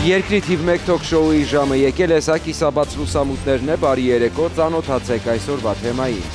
Երկրի թիվ 1 թոք-շոուի ժամը եկել է, սա կիսաբաց լուսամուտներն է, բարի երեկո, ծանոթացեք այսօրվա թեմային։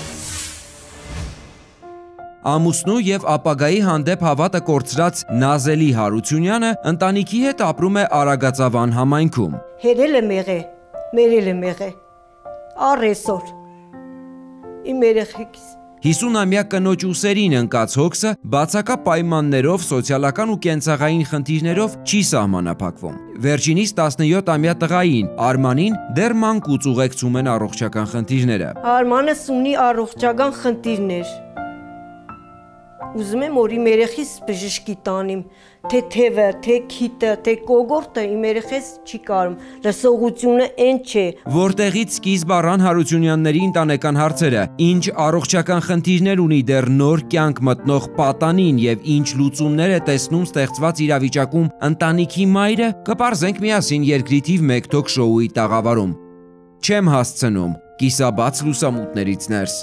Ամուսնու եւ ապագայի հանդեպ հավատը կորցրած Նազելի Հարությունյանը ընտանիքի հետ ապրում է Արագածավան համայնքում։ Հերել եմ եղել, մերել եմ եղել, առ այսօր, իմ երեխեքիս։ 50-ամյա կնոջ ուսերին ընկած հոգսը բացակա պայմաններով, սոցիալական ու կենցաղային խնդիրներով չի սահմանափակվում։ Վերջինիս 17-ամյա տղային, Արմանին, դեռ մանկուց ուղեկցում են առողջական խնդիրները։ Արմանս ունի առողջական խնդիրներ։ Ուզում եմ, որ իմ երեխիս բժշկի տանիմ, թե թևը, թե քիթը, թե կոգորտը իմ երեխես չի կարում, լսողությունը այն չէ։ Որտեղից սկիզբ առան Հարությունյանների ընտանեկան հարցերը, ինչ առողջական խնդիրներ ունի դեռ նոր կյանք մտնող պատանին եւ ինչ լուծումներ է տեսնում ստեղծված իրավիճակում ընտանիքի մայրը, կպարզենք միասին Երկրի թիվ 1 թոք-շոուի տաղավարում։ Չեմ հասցնում, կիսաբաց լուսամուտներից ներս։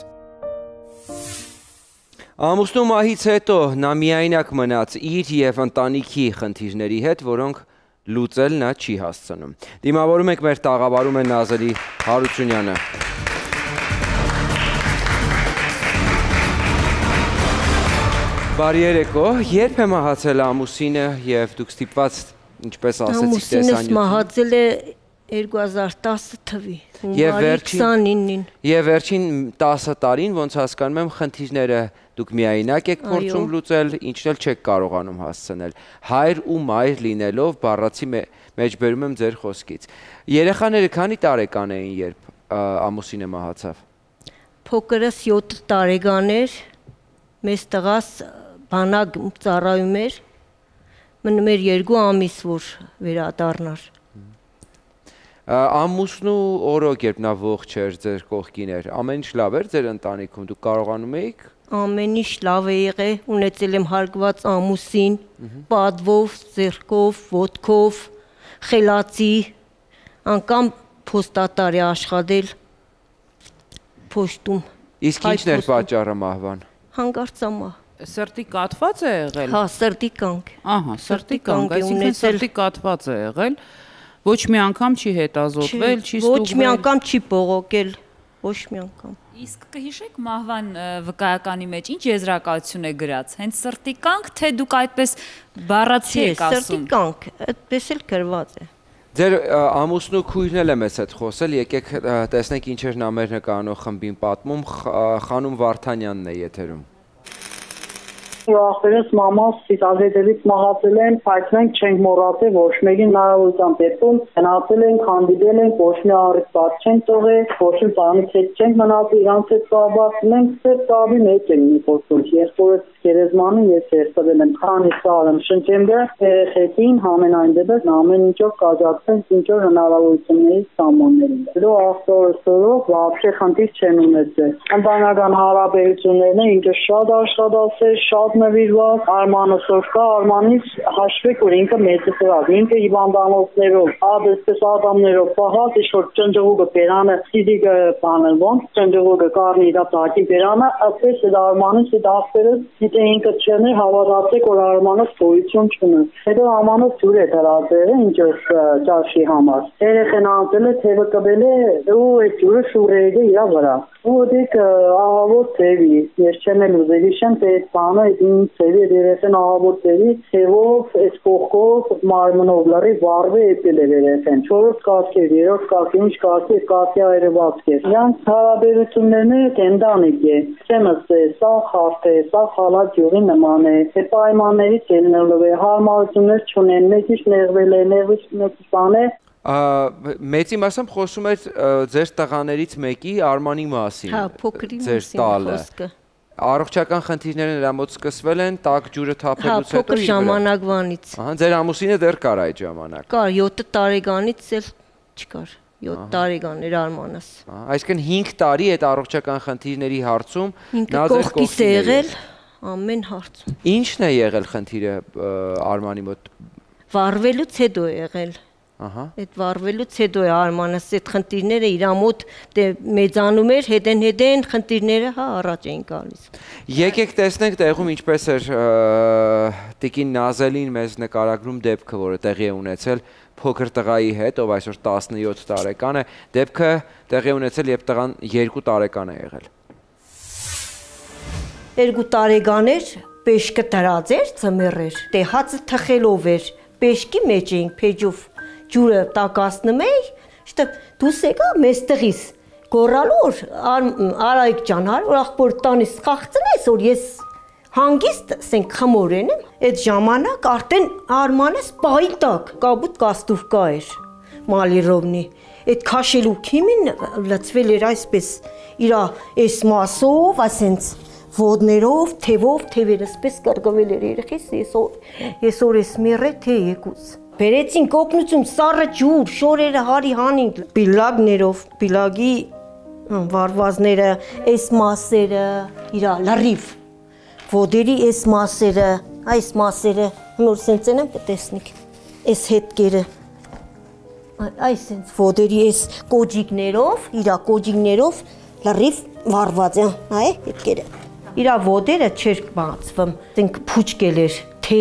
Ամուսնու մահից հետո նա միայնակ մնաց իր եւ ընտանիքի խնդիրների հետ, որոնք լուծել նա չի հասցնում։ Դիմավորում եք մեր տաղավարում է Նազելի Հարությունյանը։ Բարի երեկո, երբ է մահացել ամուսինը եւ դուք ստիպված ինչպես ասեցիք տեսանյութ։ Ամուսինս մահացել է 2010 թվականի հունվարի 29-ին։ Եվ վերջին 10 տարին, ոնց հասկանում եմ, խնդիրները դուք միայնակ եք փորձում լուծել, ինչն էլ չեք կարողանում հասցնել։ Հայր ու մայր լինելով, բառացի մեջ բերում եմ ձեր խոսքից։ Երեխաները քանի տարեկան էին, երբ ամուսինը մահացավ։ Փոքրս 7 տարեկան էր, մեծ տղաս բանակ ծառայում էր, մնում էր 2 ամիս, որ վերադառնար։ Ամուսնու օրոք, երբ նա ողջ էր, ձեր կողքին էր, ամեն ինչ լավ էր ձեր ընտանիքում, դուք կարողանում էիք։ Ամեն ինչ լավ է եղել, ունեցել եմ հարգված ամուսին, պատվով, ձեռքով, ոտքով, խելացի, անգամ փոստատար է աշխատել փոստում։ Իսկ ինչն էր պատճառը մահվան։ Հանգարցամահ։ Սրտի կաթված է եղել։ Հա, սրտի կանք։ Ահա, սրտի կանք, այսինքն սրտի կաթված է եղել։ Ոչ մի անգամ չի հետազոտվել, չի ստուգվել։ Ոչ մի անգամ չի բողոքել, ոչ մի անգամ։ Իսկ կհիշեք մահվան վկայականի մեջ ինչ եզրակացություն է գրած, հենց սրտի կանք, թե դուք այդպես բառացի եք ասում։ Սրտի կանք, այդպես էլ գրված է։ Ձեր ամուսնու քույրն էլ է մեզ հետ խոսել, եկեք տեսնենք ինչեր նա մեր նկարանող խմբին պատմում, Խանոմ Վարդանյանն է եթերում։ Ախպերս մամաս սիտազետերից մահացել են, բայց մենք չենք մոռացել ոչ մեկին հնարավորության դեպքում գնացել ենք, հանդիպել ենք, ոչ մի առիթ բաց չենք տողել, ոչ մի բանից հետ չենք մնացել, իրանց հետ կապված մենք սեր կապի մեջ ենք մի խոսում, երկորս գերեզմանին ես երբել եմ, քանի սարեմ, շնչեմ դե երեխեքին համենայն դեպս ամեն ինչով կաջակցենք, ինչով հնարավորություններից սահմաններին։ Դու ախտորսորով вообще խնդիր չեն ունեցել։ Ընտանեկան հարաբերություններն են, ինչը շատ աշխատացել, շատ նվիրված, Արմանը սովկա, Արմանից հաշվեք, որ ինքը մեծսրավ, ինքը հիվանդանոցներով, ադեսպես ադամներով պահած, ինչ-որ ճնջողուկը բերանը, սիդիկը բանել ոնց, ճնջողուկը կարնի իրա տակի բերանը, ասես էլ Արմանից իդ ախպերս, եթե ինքը չեն հավատացեք, որ Արմանս գոյություն չունի։ Հետո Արմանս ջուր է դրածել, ինչպես ճաշի համար։ Երեխեն անցել է, թևը կվել է, ու այդ ջուրը շուրերը իրա վրա։ Ու դեք ահավոր թևի, ես չեմ էլ ուզելի շեմ, թե այդ բանը ծևի երեխեն ահավոր ծևի, թևով, այս կողքով, մարմնով լրի վարվը էպել է երեխեն, 4 կարգեր, 3 կարգեր, ինչ կարգեր, կարգի այրված էր։ Իրանց հարաբերություններն կենդանիկ է, չեմ ասե, սա խարդ է, սա խալած յուղի նման է, թե պայմաններից ելնելով է, հարմարություններ չունեն, մեկ ինչ նեղվել է, մեկ բան է։ Մեծի մասամբ խոսում էր ձեր տղաներից մեկի Արմանի մասին։ Հա, փոքրի մասին խոսքը։ Առողջական խնդիրները նրա մոտ սկսվել են տաք ջուրը թափելուց հետո։ Հա, փոքր ժամանակվանից։ Ձեր ամուսինը դեռ կար այդ ժամանակ։ Կար, 7 տարեկանից էլ չկար, 7 տարեկան էր Արմանս։ Այսինքն 5 տարի այդ առողջական խնդիրների հարցում նա ձեր կողքից է եղել ամեն հարցում։ Ինչն է եղել խնդիրը Արմանի մոտ։ Վարվելուց հետո է եղել։ Այդ վարվելուց հետո է Արմանս այդ խնդիրները իր մոտ մեծանում էր, հետեն խնդիրները առաջ էին գալիս։ Եկեք տեսնենք տեղում ինչպես էր տիկին Նազելին մեզ նկարագրում դեպքը, որը տեղի է ունեցել փոքր տղայի հետ, ով այսօր 17 տարեկան է, դեպքը տեղի ունեցել, երբ տղան 2 տարեկան է եղել։ 2 տարեկան էր, պեշկը տրած էր, ծմեր էր, հացը թխելով էր, պեշկի մեջ էինք փեջով ջուրը տակասնում էի, շտը դուս եկա մեզ տղիս, գորալոր, Արայք ջան, որ աղբոր տանիս խաղցնես, որ ես հանգիստ սենք խմորեն եմ, այդ ժամանակ արդեն Արմանես պայի տակ, կաբուտ կաստուվկա էր, Մալիրովնի, այդ քաշելու քիմին լծվել էր այսպես, իրա այս մասով, ասենց ոտներով, թևերը սպես կրգվել էր երեխիս, ես որ ես միրե թե եկուց։ Բերեցինք օգնություն, սառը ջուր, շորերը հարի հանինք, պիլագներով, պիլագի վարվազները, այս մասերը, իրա լրիվ, ոտերի այս մասերը, նոր սենց են եմ կտեսնիք, այս հետկերը, այս ոտերի այս կոջիկներով, իրա կոջիկներով լրիվ վարված են, այ հետկերը, իրա ոտերը չեր բացվում, սենք փուչկել էր,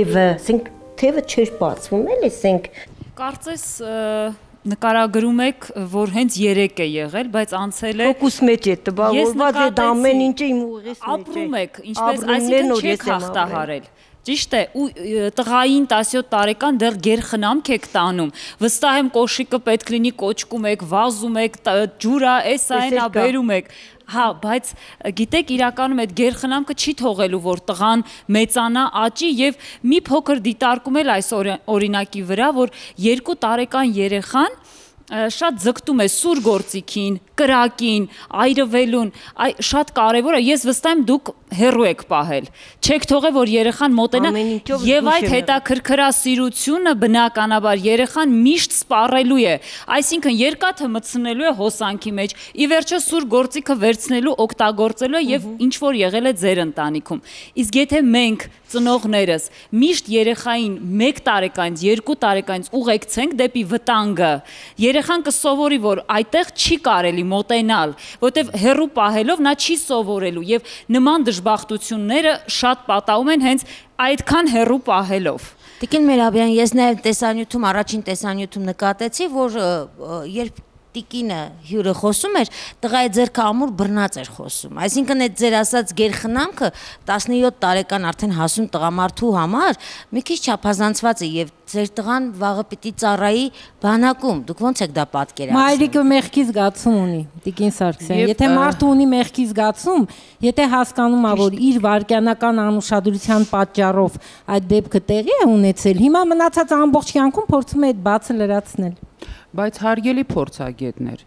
թևը չէր բացվում, էլի սենք։ Կարծես նկարագրում եք, որ հենց 3 է եղել, բայց անցել է Ֆոկուս մեջ է տպավորված է ամեն ինչը իմ ուղիս մեջ է։ Ապրում եք, ինչպես այսինքն չեք հաղթահարել։ Ճիշտ է, ու տղային 17 տարեկան դեռ գերխնամք եք տանում։ Վստահ եմ կոշիկը պետք լինի կոճկում եք, վազում եք, ջուրա, էսա այնա բերում եք։ Հա, բայց գիտեք, իրականում այդ գերխնամքը չի թողելու, որ տղան մեծանա, աճի եւ մի փոքր դիտարկում էլ այս օրինակի վրա, որ 2 տարեկան երեխան շատ ձգտում է սուր գործիքին, կրակին, այրվելուն, շատ կարևոր է, ես վստահ եմ դուք հեռու եք պահել, չեք թողել, որ երեխան մոտենա եւ այդ հետաքրքրասիրությունը բնականաբար երեխան միշտ սպառելու է, այսինքն երկաթը մտցնելու է հոսանքի մեջ, ի վերջո սուր գործիքը վերցնելու, օգտագործելու է եւ ինչ որ եղել է ձեր ընտանիքում, իսկ եթե մենք ծնողներս միշտ երեխային 1 տարեկանից, 2 տարեկանից ուղեկցենք դեպի վտանգը, երեխան կսովորի, որ այդտեղ չի կարելի մոտենալ, որտեվ հեռու պահելով նա չի սովորելու եւ նման դժբախտությունները շատ պատահում են հենց այդքան հեռու պահելով։ Տիկին Մերաբյան, ես նաև տեսանյութում, առաջին տեսանյութում նկատեցի, որ երբ տիկինը հյուրը խոսում էր, տղայի ձեռքը ամուր բռնած էր խոսում։ Այսինքն այդ ձեր ասած գերխնամքը 17 տարեկան արդեն հասուն տղամարդու համար մի քիչ չափազանցված է եւ ձեր տղան վաղը պիտի ծառայի բանակում։ Դուք ո՞նց եք դա պատկերացնում։ Մայրիկը մեղքի զգացում ունի, Տիկին Սարգսյան։ Եթե մարդը ունի մեղքի զգացում, եթե հասկանում է, որ իր վարքյանական անուշադրության պատճառով այդ դեպքը տեղի է ունեցել, հիմա մնացած ամբողջ կյանքում փորձում է այդ բացը լրացնել։ Բայց հարգելի փորձագետներ,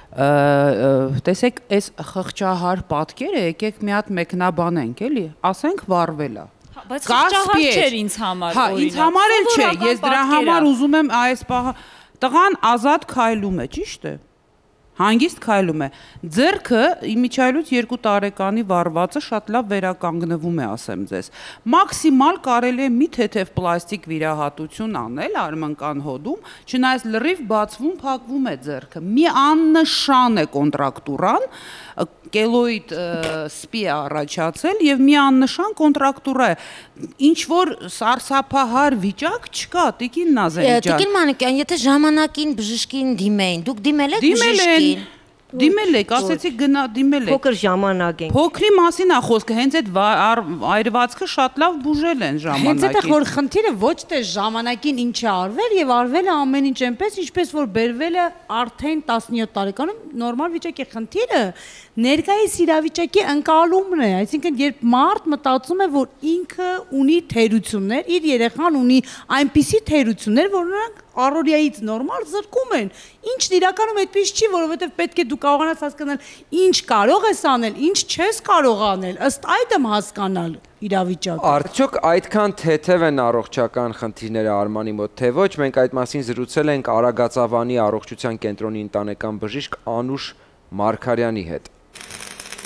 տեսեք, այս խղճահար պատկերը եկեք մի հատ մեկնաբանենք, էլի, ասենք վարվել է։ Բայց խղճահար չէր ինձ համար, հա, ինձ համար էլ չէ, ես դրա համար ուզում եմ այս պահը, տղան ազատ քայլում է, ճիշտ է։ Հանգիստ քայլում է։ Ձեռքը իմիջայլուց 2 տարեկանի վարվածը շատ լավ վերականգնվում է, ասեմ ձեզ։ Մաքսիմալ կարելի է մի թեթև պլաստիկ վիրահատություն անել արմնկան հոդում, չնայած լրիվ բացվում, փակվում է ձեռքը։ Մի աննշան է կոնտրակտուրան, կելոիդ սպի է առաջացել եւ մի աննշան կոնտրակտուրա է։ Ինչ որ սարսափահար վիճակ չկա, Տիկին Նազելի ջան։ Տիկին Մանուկյան, եթե ժամանակին բժշկին դիմեին, դուք դիմել եք բժշկին։ Դիմել եք, ասեցիք գնա դիմել եք։ Փոքր ժամանակ ենք։ Փոքրի մասին է խոսքը, հենց այդ այրվածքը շատ լավ բուժել են ժամանակին։ Հենց այդտեղ որ խնդիրը ոչ թե ժամանակին ինչ է արվել եւ արվել է ամեն ինչ այնպես, ինչպես որ բերվել է արդեն 17 տարեկանում նորմալ վիճակի խնդիրը ներկայիս իրավիճակի ընկալումն է, այսինքն երբ մարդ մտածում է, որ ինքը ունի թերություններ, իր երեխան ունի այնպիսի թերություններ, որ նրանք առօրյայից նորմալ զրկում են։ Ինչն իրականում այդպես չի, որովհետև պետք է դու կարողանաս հասկանալ ինչ կարող ես անել, ինչ չես կարող անել, ըստ այդմ հասկանալ իրավիճակը։ Արդյոք այդքան թեթև են առողջական խնդիրները Արմանի մոտ, թե ոչ, մենք այդ մասին զրուցել ենք Արագածավանի առողջության կենտրոնի ընտանեկան բժիշկ Անուշ Մարգարյանի հետ։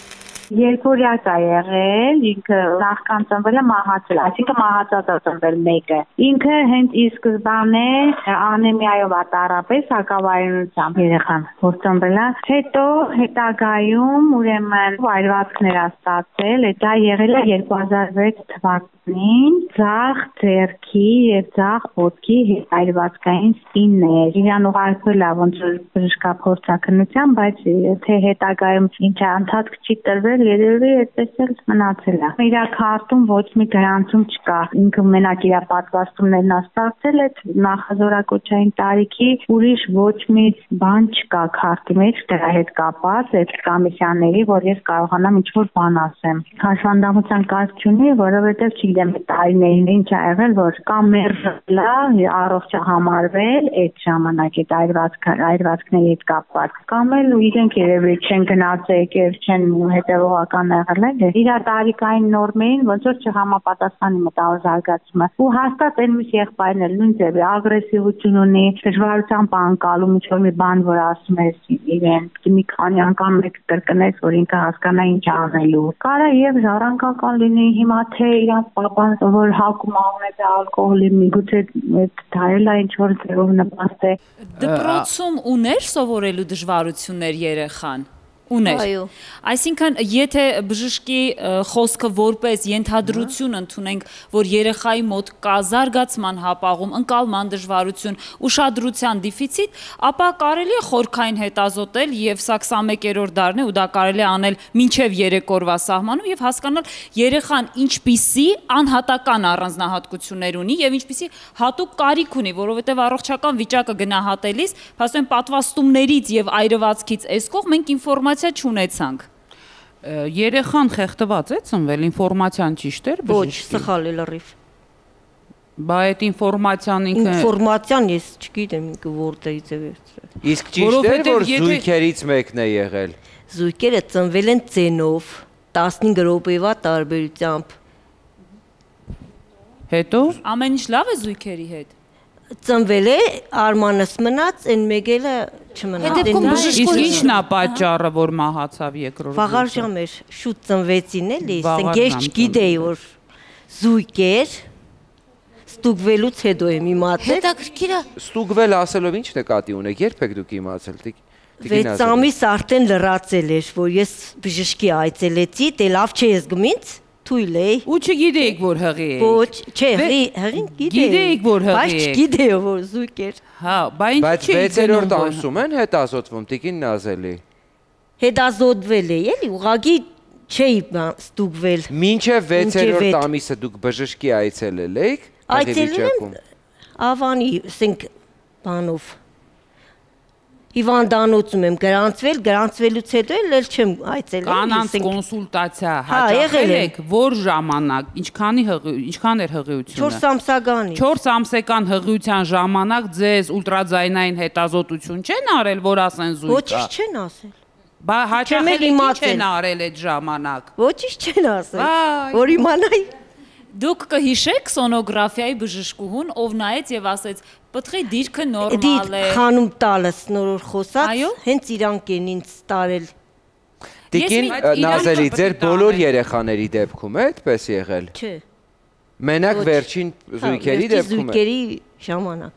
Երկորյակ է եղել, ինքը նախքան ծնվել է մահացել, այսինքն մահացած է ծնվել մեկը։ Ինքը հենց ի սկզբանե անեմիայով է տառապել, սակավարյունությամբ երեխան, որ ծնվել է։ Հետո հետագայում ուրեմն այրվածքներ է ստացել, դա եղել է 2006 թվականին, ձախ ձեռքի եւ ձախ ոտքի այրվածքային սիններ։ Իրան ուղարկվել է ոնց որ բժշկափորձաքննության, բայց թե հետագայում ինչա ընթացք չի տրվել, երևի այդպես էլ մնացել է։ Իր քարտում ոչ մի գրանցում չկա։ Ինքը մենակ իր պատվաստումներն է ստացել, այդ նախազորակոչային տարիքի ուրիշ ոչ մի բան չկա քարտի մեջ դրա հետ կապված, այդ կոմիսիաների, որ ես կարողանամ ինչ-որ բան ասեմ։ Հաշվանդամության կարգ չունի, որովհետև չգիտեմ տարիներին ինչ ա եղել, որ կամ մերժելա, առողջ համարվել այդ ժամանակ այդ այրվածքների հետ կապված, կամ էլ իրենք երևի չեն գնացել, չեն հետևողական եղել են, իր տարիքային նորմերին ոնց որ չհամապատասխանի մտավոր զարգացումը։ Ու հաստատ այն մյուս եղբայրն էլ նույն ձևի ագրեսիվություն ունի, դժվարությամբ անկալում ինչ-որ մի բան, որ ասում է իրեն, մի քանի անգամ մեկ կրկնեց, որ ինքը հասկանա ինչ անելու։ Կարա եւ ժառանգական լինի, հիմա թե իրանց պապան, որ հակում ունեցել ալկոհոլի, միգուցե դա էլ է ինչ-որ ձևով նպաստ է։ Դպրոցում ուներ սովորելու դժվարություններ երեխան։ Ուներ։ Այսինքն, եթե բժշկի խոսքը որպես ենթադրություն ընդունենք, որ երեխայի մոտ կա զարգացման հապաղում, ընկալման դժվարություն, ուշադրության դիֆիցիտ, ապա կարելի է խորքային հետազոտել եւ սա 21-րդ դարն է ու դա կարելի է անել մինչեւ 3 օրվա սահմանում եւ հասկանալ երեխան ինչպիսի անհատական առանձնահատկություններ ունի եւ ինչպիսի հատուկ կարիք ունի, որովհետեւ առողջական վիճակը գնահատելիս, փաստորեն պատվաստումներից եւ այրվածքից եսկող մենք ինֆորմացիա չունեցանք։ Երեխան խեղդված է ծնվել, ինֆորմացիան ճիշտ էր բժշկի։ Ոչ, սխալ է լրիվ։ Բա այդ ինֆորմացիան ինքը ինֆորմացիան ես չգիտեմ ինքը որտեղից է վերցրել։ Իսկ ճիշտ է, որ զույգերից մեկն է եղել։ Զույգերը ծնվել են ծենով 15 րոպեվա տարբերությամբ։ Հետո ամեն ինչ լավ է զույգերի հետ։ Ծնվել է, արմանս մնաց, այն մեկելը չմնաց։ Իսկ ի՞նչն է պատճառը, որ մահացավ երկրորդ։ Վաղարժամ էր, շուտ ծնվեցին էլի, ասենք ես չգիտեի, որ զույգ էր, ստուգվելուց հետո եմ իմացել։ Հետաքրքիր է։ Ստուգվել ասելով ի՞նչ նկատի ունեք, երբ եք դուք իմացել։ 6 ամիս արդեն լրացել էր, որ ես բժշկի այցելեցի, դե լավ չէ ես գմինց։ Թույլ է։ Ու չգիտեիք, որ հղի է։ Ոչ, չէ, հղին գիտեի։ Գիտեիք, որ հղի է։ Բայց չգիտեի, որ զույգ էր։ Հա, բայց 6-րդ ամսում են հետազոտվում, Տիկին Նազելի։ Հետազոտվել է, էլի, ուղղակի չէի ստուգվել։ Մինչև 6-րդ ամիսը դուք բժշկի այցելել եք։ Այցելել եմ Ավանի, ասենք, բանով։ Հիվանդանոցում եմ գրանցվել, գրանցվելուց հետո էլ չեմ այցելել։ Կանանց կոնսուլտացիա հաճախել եք, որ ժամանակ, ինչքան էր հղիությունը։ 4 ամսականից։ 4 ամսական հղիության ժամանակ ձեզ ուլտրաձայնային հետազոտություն չեն արել, որ ասեն զույգ կա։ Ոչինչ չեն ասել։ Բա հաճախել ինչ են արել այդ ժամանակ։ Ոչինչ չեն ասել։ Որ իմանայի։ Դուք կհիշեք սոնոգրաֆիայի բժշկուհուն, ով նայեց եւ ասեց. «Պտղի դիրքը նորմալ է»։ Խանում տալս նորոր խոսած, հենց իրանք են ինձ տարել։ Տիկին Նազելի, ձեր բոլոր երեխաների դեպքում է այդպես եղել։ Չէ։ Մենակ վերջին զույգերի դեպքում է։ Զույգերի ժամանակ։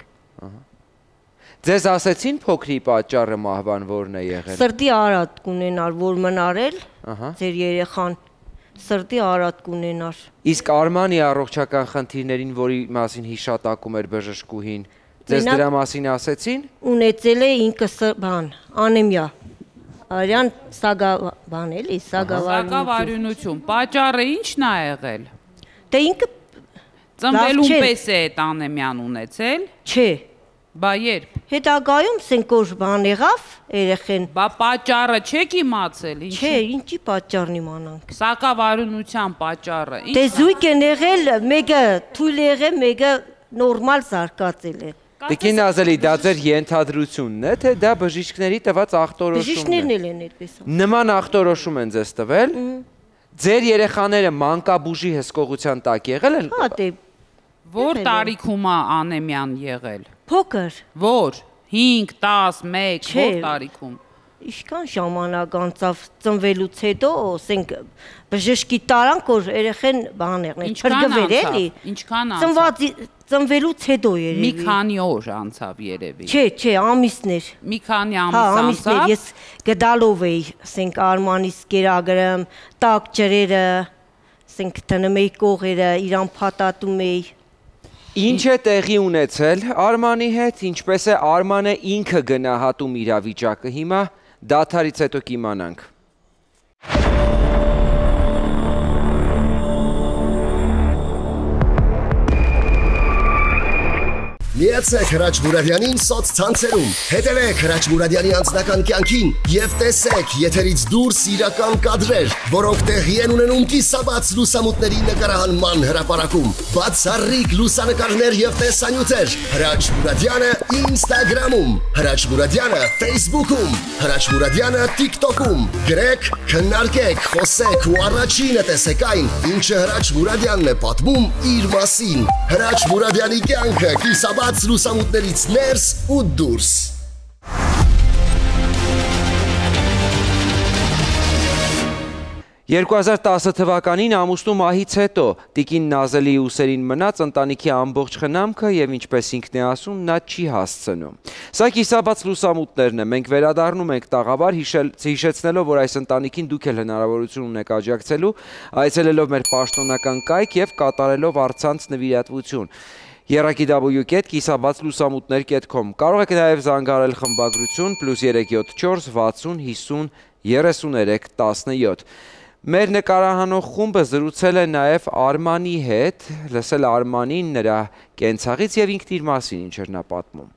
Ձեզ ասեցին փոքրի պատճառը մահվան որն է եղել։ Սրտի արատ կունենար, որ մնարել, ձեր երեխան սրտի արատ կունենար։ Իսկ Արմանի առողջական խնդիրներին, որի մասին հիշատակում էր բժշկուհին, ձեզ դրա մասին ասեցին։ Ունեցել է ինքը բան, անեմիա։ Արյան սագավան էլի, սագավարյունություն։ Պատճառը ի՞նչն է եղել։ Դե ինքը ծնվելուն պես է այդ անեմիան ունեցել։ Չէ։ Բա երբ։ Հետագայում սենկոշ բան եղավ երեխեն։ Բա պատճառը չեք իմացել, ինչ։ Չէ, ինչի պատճառն իմանանք։ Սակավարյունության պատճառը։ Դե զույգ են եղել, մեկը թույլ եղել, մեկը նորմալ զարգացել է։ Տիկին Նազելի, դա ձեր ենթադրությունն է, թե դա բժիշկների տված ախտորոշումն է։ Բժիշկներն էլ են այդպես։ Նման ախտորոշում են ձեզ տվել։ Ձեր երեխաները մանկաբուժի հսկողության տակ եղել են։ Հա, դե որ տարիքում է անեմիան եղել։ Փոքր։ Որ 5, 10, 1, որ տարիքում։ Ինչքան ժամանակ անցավ ծնվելուց հետո, ասենք բժշկի տարանք որ երեխեն բաներն են, փրկվել էլի։ Ինչքան անցավ։ Ծնվելուց հետո երևի։ Մի քանի օր անցավ երևի։ Չէ, ամիսներ։ Մի քանի ամիս անցավ։ Ես գդալով էի, ասենք Արմանիս կերագրեմ, տակ ջրերը, ասենք տնեմ էի կողերը, իրան փաթաթում էի։ Ինչ է տեղի ունեցել Արմանի հետ, ինչպես է Արմանը ինքը գնահատում իրավիճակը հիմա, դադարից հետո կիմանանք։ Միացեք Հրաչ Մուրադյանին սոցցանցերում, հետևեք Հրաչ Մուրադյանի անձնական կյանքին և տեսեք եթերից դուրս իրական կադրեր, որոնք տեղի են ունենում կիսաբաց լուսամուտների նկարահանման հրապարակում, բացառիկ լուսանկարներ և տեսանյութեր, Հրաչ Մուրադյանը Ինստագրամում, Հրաչ Մուրադյանը Ֆեյսբուքում, Հրաչ Մուրադյանը TikTok-ում, գրեք, քննարկեք, խոսեք ու առաջինը տեսեք այն, ինչը Հրաչ Մուրադյանն է պատմում իր մասին, Հրաչ Մուրադյանի կյանքը կիսաբաց լուսամուտներից ներս ու դուրս։ 2010 թվականին ամուսնու մահից հետո տիկին Նազելի ուսերին մնաց ընտանիքի ամբողջ խնամքը և ինչպես ինքն է ասում, նա չի հասցնում։ Սա կիսաբաց լուսամուտներն է, մենք վերադառնում ենք տաղավար, հիշեցնելով, որ այս ընտանիքին դուք էլ հնարավորություն ունեք աջակցելու, այցելելով մեր պաշտոնական կայք և կատարելով առցանց նվիրատվություն։ Երակի.կիսաբացլուսամուտներ.com Կարող եք նաև զանգարել խմբագրություն +374 60 50 33 17։ Մեր նկարահանող խումբը զրուցել է նաև Արմանի հետ, լսել Արմանին նրա կենցաղից և ինքն իր մասին ինչ էր նա պատմում։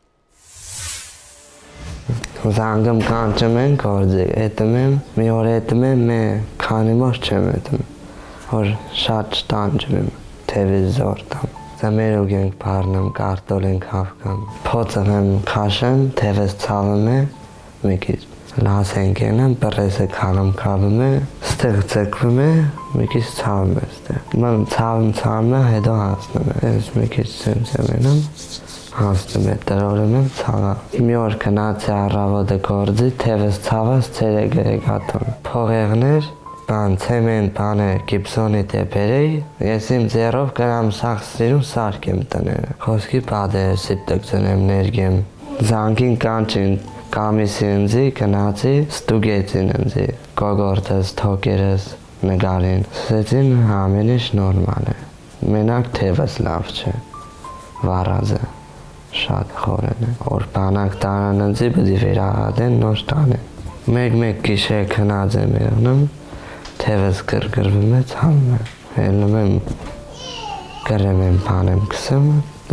Զանգում կանչում են գործի, հետում եմ, մի օր հետում եմ, քանի մոտ չեմ հետում, որ շատ տանջում եմ, տելևիզոր տամ։ Զամերուկ ենք պարնում, կարտոլ ենք հավկամ, փոցը եմ քաշեմ, թևս ցավում է, մի քիչ լաս ենք ենեմ, բրեսը քանում է, ստեղ ձգվում է, մի քիչ ցավում է ստեղ։ Ման ցավում է, հետո հասնում է, ես մի քիչ ցեմ ենեմ, հասնում է, տրորում եմ, ցավա։ Մի օր գնացի առավոտը գործի, թևս ցաված ցերեկ եկատում, փողեղներ, ցեմենտ բանը գիպսոնի տեպերեի, ես իմ ձեռով գնամ սախսիրում սարքեմ տները, խոսքի պատերսի տկցնեմ ներգեմ, զանգին կանչին կամիսի ընձի, գնացի, ստուգեցին ընձի, գոգորդս, թոկերս, նգարին, սեցին ամեն ինչ նորմալ է, մենակ թևս լավ չէ, վարազը, շատ խորեն է, որ բանակ տարան ընձի բդի վերաղատեն նոր տանեն, մեկ գիշեր քնած եմ եղնում, թևս գրգրվում է, ցավում է, հելնում եմ, գրեմ եմ, բան եմ կսում,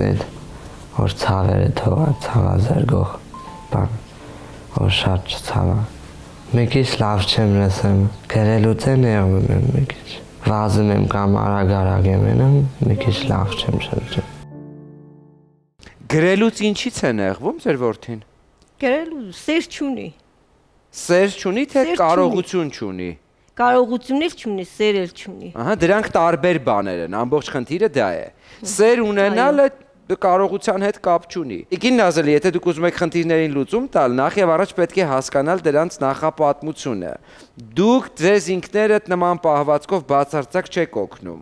որ ցավերը թողա, ցավազարգող բան, որ շատ չցավա։ Մի քիչ լավ չեմ լսեմ, գրելուց է նեղվում եմ մի քիչ, վազում եմ կամ արագ եմ ենում, մի քիչ լավ չեմ շրջում։ Գրելուց ինչից է նեղվում ձեր որդին։ Գրելու սեր չունի։ Սեր չունի, թե կարողություն չունի։ Կարողություններ չունի, սեր էլ չունի։ Ահա, դրանք տարբեր բաներ են, ամբողջ խնդիրը դա է։ Սեր ունենալը կարողության հետ կապ չունի։ Տիկին Նազելի, եթե դուք ուզում եք խնդիրներին լուծում տալ, նախ եւ առաջ պետք է հասկանալ դրանց նախապատմությունը։ Դուք ձեզ ինքներդ նման պահվածքով բացարձակ չեք օգնում։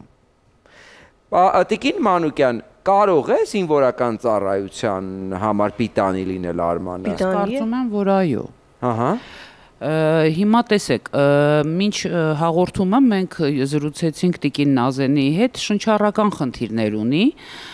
Տիկին Մանուկյան, կարող է զինվորական ծառայության համար պիտանի լինել Արմանը։ Կարծում եմ, որ այո։ Ահա։ Հիմա տեսեք, մինչ հաղորդումը մենք զրուցեցինք տիկին Նազենի հետ, շնչառական խնդիրներ ունի,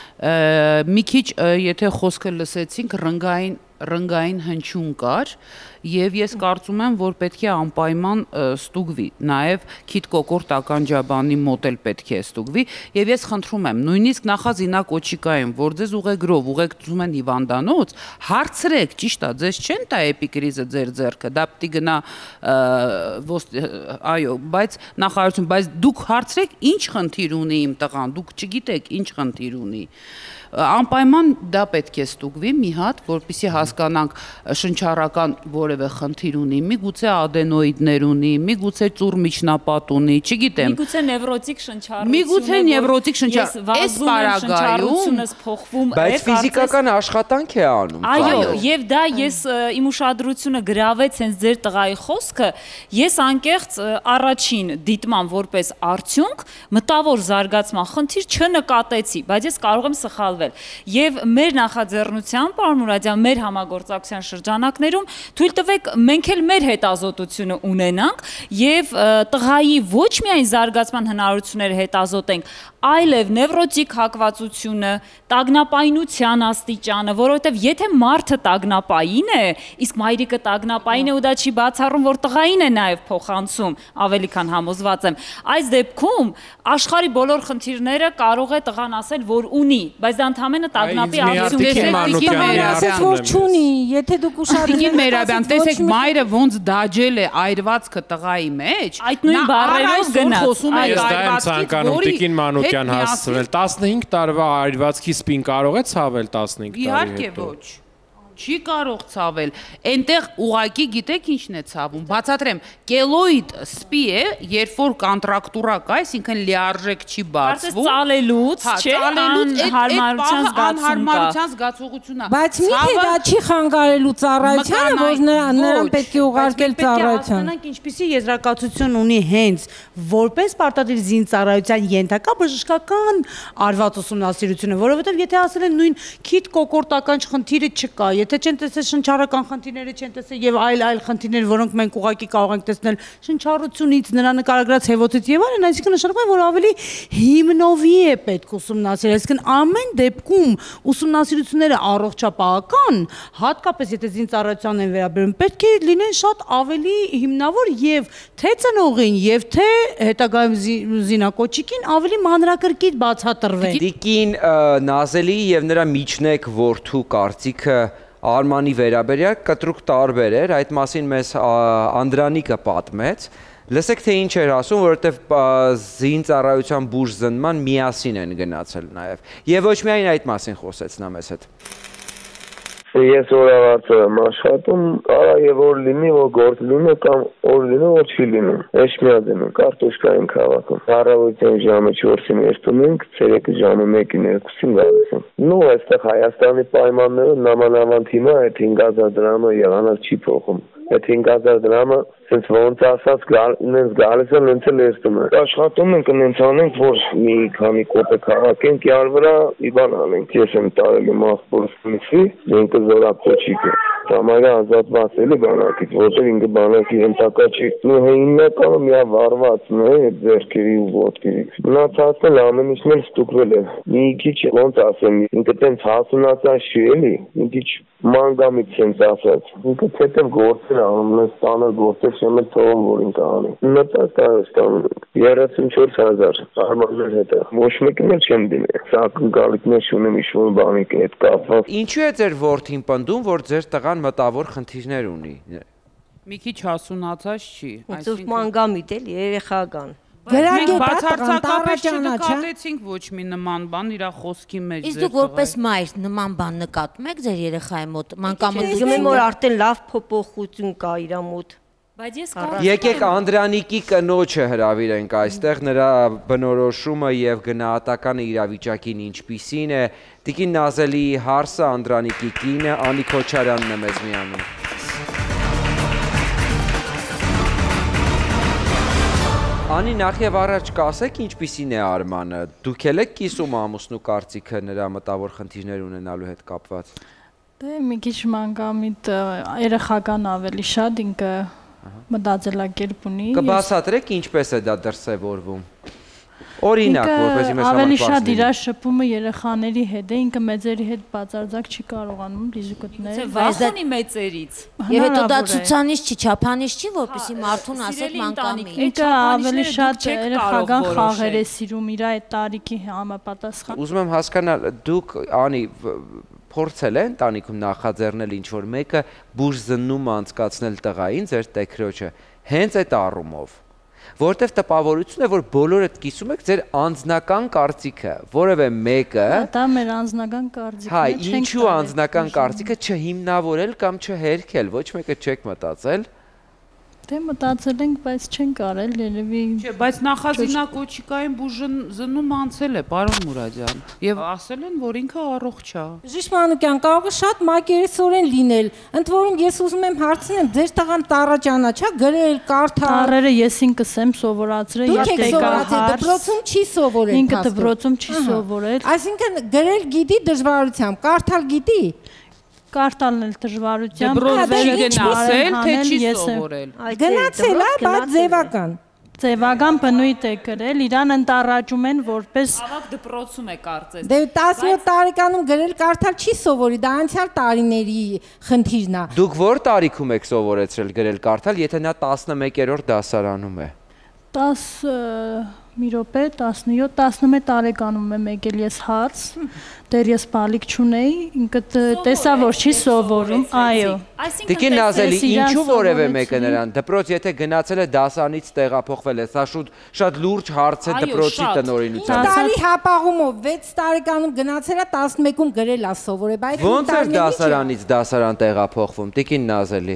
մի քիչ եթե խոսքը լսեցինք ռնգային հնչյուն կար եւ ես կարծում եմ, որ պետք է անպայման ստուգվի, նաեւ քիթ կոկորտ ականջաբանի մոտ էլ պետք է ստուգվի եւ ես խնդրում եմ, նույնիսկ նախազինակ օչիկայում, որ ձեզ ուղեգրով ուղեկցում են հիվանդանոց, հարցրեք, ճիշտ է, ձեզ չեն տա էպիկրիզը ձեր ձեռքը, դա պիտի գնա այո, բայց նախարարություն, բայց դուք հարցրեք, ինչ խնդիր ունի իմ տղան, դուք չգիտեք ինչ խնդիր ունի։ Անպայման դա պետք է ստուգվի մի հատ, որպեսզի հասկանանք շնչառական որևէ խնդիր ունի, միգուցե ադենոիդներ ունի, միգուցե ծուռ միջնապատ ունի, չգիտեմ։ Միգուցե նևրոտիկ շնչառություն։ Միգուցե նևրոտիկ շնչառություն, այս պարագայում փոխվում է, բայց ֆիզիկական աշխատանք է անում։ Այո, եւ դա ես իմ ուշադրությունը գրավեց հենց ձեր տղայի խոսքը, ես անկեղծ առաջին դիտման որպես արդյունք մտավոր զարգացման խնդիր չնկատեցի, բայց ես կարող եմ սխալվել։ Եվ մեր նախաձեռնությամբ, պարոն Մուրադյան, մեր համագործակցության շրջանակներում թույլ տվեք մենք էլ մեր հետազոտությունը ունենանք եւ տղայի ոչ միայն զարգացման հնարավորությունները հետազոտենք, այլև նևրոտիկ հակվածությունը, տագնապայնության աստիճանը, որովհետև եթե մարդը տագնապային է, իսկ մայրիկը տագնապային է ու դա չի բացառում, որ տղային է նաև փոխանցում, ավելի քան համոզված եմ։ Այս դեպքում աշխարհի բոլոր խնդիրները կարող է տղան ասել, որ ունի, բայց դա ընդհանրապես տագնապի չունի, եթե դուք ուշադրություն Մերաբյան, տեսեք մայրը ոնց դաջել է այրվածքը տղայի մեջ, այդ նույն բառերով գնաց, հասցվել 15 տարվա այրվածքի սպին կարող է ցավել 15 տարի հետո։ Իհարկե ոչ։ Չի կարող ցավել։ Այնտեղ ուղակի գիտեք ինչն է ցավում։ Բացատրեմ, կելոիդ սպի է, երբ որ կոնտրակտուրա կա, այսինքն լիարժեք չի բացվում։ Ծալելուց, չէ, անհարմարության զգացողությունն է։ Բայց միթե դա չի խանգարելու ծառայությանը, որ նրան պետք է ուղարկել ծառայության։ Ասենք ինչպիսի եզրակացություն ունի հենց որպես պարտադիր զինծառայության ենթակա բժշկական արված ուսումնասիրությունը, որովհետև եթե ասել են նույն քիթ կոկորտական խնդիրը չկա, եթե չեն տեսել շնչառական խնդիրները, չեն տեսել եւ այլ խնդիրներ, որոնք մենք ուղղակի կարող ենք տեսնել շնչառությունից, նրա նկարագրած հեվոցից եւ այլն, այսինքն նշանակում է, որ ավելի հիմնովի է պետք ուսումնասիրել, այսինքն ամեն դեպքում ուսումնասիրությունները առողջապահական, հատկապես եթե զինծառայության են վերաբերում, պետք է լինեն շատ ավելի հիմնավոր եւ թե ծնողին եւ թե հետագայում զինակոչիկին ավելի մանրակրկիտ բացատրվեն։ Տիկին Նազելի եւ նրա միջնեկ որդու կարծիքը Արմանի վերաբերյալ կտրուկ տարբեր էր, այդ մասին մեզ Անդրանիկը պատմեց, լսեք թե ինչ էր ասում, որովհետև զինծառայության բուժզնման միասին են գնացել նաև, եւ ոչ միայն այդ մասին խոսեց նա մեզ հետ։ Ես օրավարձը եմ աշխատում, կարա եւ որ լինի, որ գործ լինի կամ որ լինի, որ չի լինում։ Էշմիա դնում, կարտոշկա ենք հավաքում։ Առավոտյան ժամը 4-ին երթում ենք, ցերեկը ժամը 1-ին 2-ին գալիս ենք։ Նու այստեղ Հայաստանի պայմանները նամանավանդ հիմա այդ 5000 դրամը եղանակ չի փոխում։ Այդ 5000 դրամը sense ոնց ասած նենց գալիս են նենց էլ երթում են։ Աշխատում ենք նենց անենք, որ մի քանի կոպեկ հավաքենք յար վրա, իբան անենք։ Ես եմ տարել մախբորսի, ինքը զորակոչիկը։ Համարյա ազատված էլի բանակից, որտեղ ինքը բանակի հենտակա չի։ Ու հիմնականը միա վարվածն է այդ ձեռքերի ու ոտքերից։ Մնացածն էլ ամեն ինչն էլ ստուգվել է։ Մի քիչ ոնց ասեմ, ինքը տենց հասունացած չի էլի, մի քիչ մանգամից sense ասած։ Ինքը թեթև գործեր անում, նես տանը գործեր չեմ էլ թողում, որ ինքը անի։ Մտած Հայաստանում 34000 արմաններ հետը։ Ոչ մեկին էլ չեմ դիմել։ Սա գալիքներ չունեմ ինչ-որ բանի հետ կապված։ Ինչու է ձեր որդին պնդում, որ ձեր տղան մտավոր խնդիրներ ունի։ Մի քիչ հասունացած չի, այսինքն մանգամիտ էլի երեխա կան։ Բացարձակապես չնկատեցինք ոչ մի նման բան իր խոսքի մեջ։ Իսկ դուք որպես մայր նման բան նկատում եք ձեր երեխայի մոտ մանկամտություն։ Զգում եմ, որ արդեն լավ փոփոխություն կա իր մոտ։ Եկեք Անդրանիկի կնոջը հրավիրենք այստեղ, նրա բնորոշումը եւ գնահատականը իրավիճակին ինչպիսին է։ Տիկին Նազելի հարսը Անդրանիկի կինը Անի Քոչարյանն է մեզ միանում։ Անի, նախ եւ առաջ կասեք ինչպիսին է Արմանը։ Դուք էլ եք կիսում ամուսնու կարծիքը նրա մտավոր խնդիրներ ունենալու հետ կապված։ Դե մի քիչ մանկամիտ երեխական ավելի շատ ինքը մտածելակերպ ունի։ Կբացատրեք ինչպես է դա դրսևորվում։ Օրինակ, որպեսզի մեզ ավելի շատ իր շփումը երեխաների հետ է, ինքը մեծերի հետ բացարձակ չի կարողանում լիզուկտնել։ Վախենի մեծերից։ Եվ հետո դա ցուցանիշ չի, չափանիշ չի, որպեսզի մարդուն ասեք մանկամիտ։ Ինքը ավելի շատ երեխական խաղեր է սիրում, իր այդ տարիքի համապատասխան։ Ուզում եմ հասկանալ, դուք Անի փորձել է ընտանիքում նախաձեռնել ինչ-որ մեկը բուժզննում անցկացնել տղային, ձեր տեքրոջը, հենց այդ առումով։ Որտեվ տպավորություն է, որ բոլորդ կիսում եք ձեր անձնական կարծիքը, որևէ մեկը դա մեր անձնական կարծիքն է, հա, ինչու անձնական կարծիքը չհիմնավորել կամ չհերքել, ոչ մեկը չեք մտածել։ Դե մտածել ենք, բայց չենք արել, երևի։ Չէ, բայց նախազինա կոչիկային բուժն զննում անցել է, պարոն Մուրադյան, եւ ասել են, որ ինքը առողջ է։ Ժիշտ Մանուկյան, կարող է շատ մակերեսորեն լինել։ Ընդ որում ես ուզում եմ հարցնեմ, ձեր տղան տառաճանաչա, գրել, կարդալ։ Տառերը ես ինքս եմ սովորացրել, ես եկա դպրոցում չի սովորել։ Ինքը դպրոցում չի սովորել։ Այսինքն գրել գիտի դժվարությամբ, կարդալ գիտի։ Կարդալն էլ դժվարությամբ, գնացել, թե չի սովորել։ Գնացել է, բայց ձևական։ Ձևական բնույթ է գրել, իրան ընտառաջում են որպես ավակ դպրոցում է կարծես։ Դե 17 տարեկանում գրել կարդալ չի սովորի, դա անցյալ տարիների խնդիրն է։ Դուք որ տարիքում եք սովորեցրել գրել կարդալ, եթե նա 11-րդ դասարանում է։ 10 մի րոպե 17 11 տարեկանում եմ եկել ես հարց, դեռ ես բալիկ չունեի, ինքը տեսա որ չի սովորում, այո։ Տիկին Նազելի, ինչու որևէ մեկը նրան դպրոց եթե գնացել է դասանից տեղափոխվել է, սա շատ լուրջ հարց է դպրոցի տնօրինության։ Տարի հապաղումով 6 տարեկանում գնացել է 11-ում գրել է սովորել, բայց ոնց է դասարանից դասարան տեղափոխվում, Տիկին Նազելի։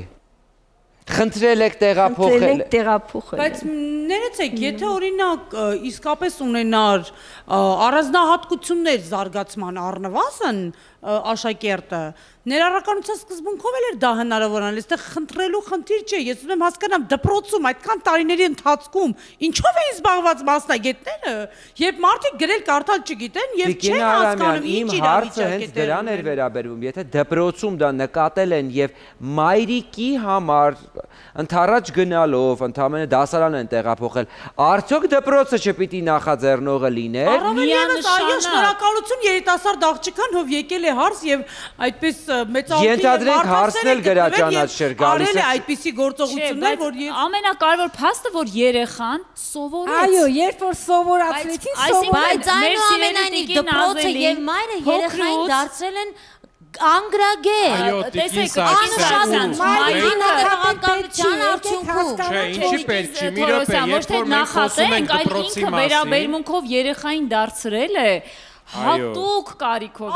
Խնդրել եք տեղափոխել։ Բայց ներեցեք, եթե օրինակ իսկապես ունենար առանձնահատկություններ զարգացման առնվազն աշակերտը, ներառականության սկզբունքով էլ էր դա հնարավոր անել, այստեղ խնդրելու խնդիր չէ, ես ուզում եմ հասկանամ դպրոցում այդքան տարիների ընթացքում ինչով էին զբաղված մասնագետները, երբ մարդիկ գրել կարդալ չգիտեն եւ չեն հասկանում ինչ իրավիճակ է դրան էր վերաբերվում, եթե դպրոցում դա նկատել են եւ մայրիկի համար ընդառաջ գնալով, ընդամենը դասարան են տեղափոխել, արդյոք դպրոցը չպիտի նախաձեռնողը լիներ։ Առավելևս այո, շնորհակալություն երիտասարդ աղջկան, ով եկել է հարց եւ այդպես Ենթադրենք հարցն էլ գրաճանաչ գալիս է այդպիսի գործողություններ, որ ամենակարևոր փաստը, որ երեխան սովորեց։ Այո, երբ որ սովորացրեցին, բայց այնուամենայնիվ դպրոցը եւ մայրը երեխային դարձրել են անգրագետ։ Այո, տեսեք, անշանան, մայրիկին նախաձեռնության արդյունքում։ Չէ, ինչի պետք չի, մի րոպե, երբ որ մենք խոսում ենք դպրոցի մասին, վերաբերմունքով երեխային դարձրել է հատուկ կարիքով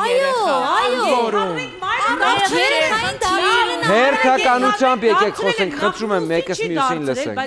Հերթականությամբ եկեք խոսենք, խնդրում եմ մեկս մյուսին լսենք։